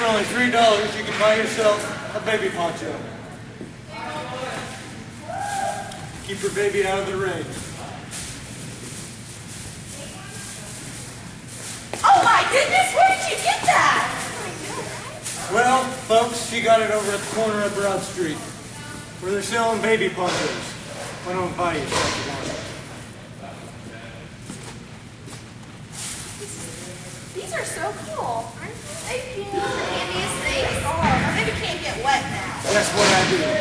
only $3, you can buy yourself a baby poncho. Keep your baby out of the rain. Oh my goodness, where did you get that? Well, folks, she got it over at the corner of Broad Street, where they're selling baby ponchos. Why don't I buy you something? These are so cool, aren't they? They feel the handiest things. Oh, my baby can't get wet now. That's what I do.